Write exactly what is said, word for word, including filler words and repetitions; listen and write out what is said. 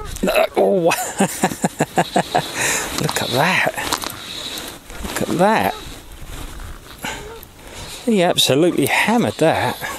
Oh, look at that. Look at that. He absolutely hammered that.